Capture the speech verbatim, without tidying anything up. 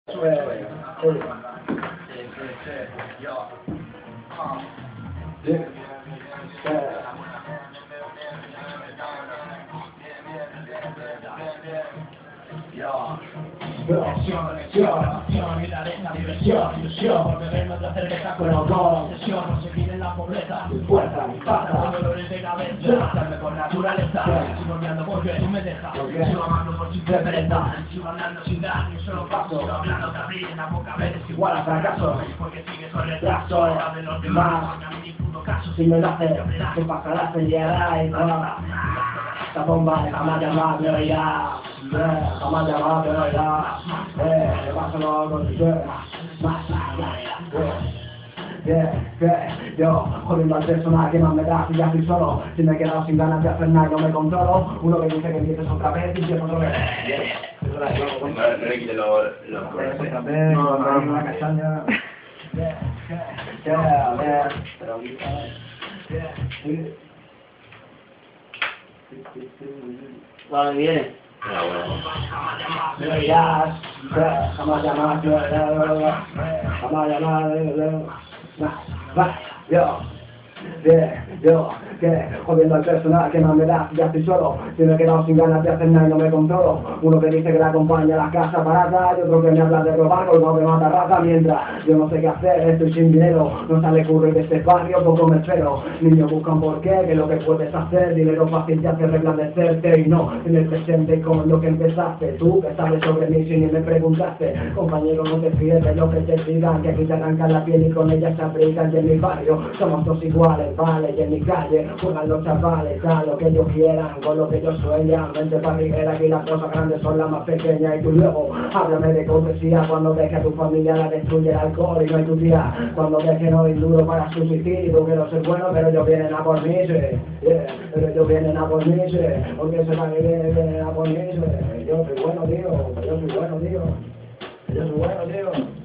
Cioè, Presión, presión, y la arena, diversión, ilusión, bebernos de cerveza con alcohol, obsesión, no seguir en la pobreza, fuerza, mi pata, con dolores de cabeza, hacerme por naturaleza, sigo olvidando porque tú me dejas, sigo amando por simple pereza, sigo andando sin dar ni un solo paso, sigo hablando de abrir en la boca, ver es igual a fracaso, porque sigues con retraso, era de los demás, a mí ni puto caso, si me lo haces, ¿qué pasará? Se llegará y nada. Esta bomba jamás llamada me oirá, eh, jamás llamada me oirá, eh, le paso lo con su más yeah, yo, jodiendo al personal que más me da si ya estoy solo, si me he quedado sin ganas de hacer nada y no me controlo, uno que dice que empieces otra vez y empiezo otra vez. No le quite los colores. Otra vez, no, no, no, una castaña. Yeah, yeah, yeah, pero yeah. Vale, viene. Ah, bueno. Me oirás, jamás llamar, jamás llamar, va, yo, yeah, yo, que jodiendo al personal que más me da, ya estoy solo, si me he quedado sin ganas de hacer nada y no me controlo, uno que dice que la acompaña a la casa barata y otro que me habla de robar colgado de mata raza, mientras yo no sé qué hacer, estoy sin dinero, no sale curro de este barrio, poco me espero, niños buscan por qué, que lo que puedes hacer, dinero fácil te hace resplandecerte y no en el presente con lo que empezaste, tú que sabes sobre mí si ni me preguntaste, compañero no te fíes de lo que te digan, que aquí te arrancan la piel y con ella se abrigan y en mi barrio somos todos iguales, vale, y en mi calle juegan los chavales a lo que ellos quieran, con lo que ellos sueñan, mente parriguera, aquí las cosas grandes son las más pequeñas y tú luego háblame de cortesía cuando ves que a tu familia la destruye el alcohol y no hay tu tía, cuando ves que no hay duro para subsistir y tú quiero ser bueno pero ellos vienen a por mí, sí, yeah, pero ellos vienen a por mí, sí, porque se van y vienen, vienen a por mí, sí, yo soy bueno tío, yo soy bueno tío, yo soy bueno tío.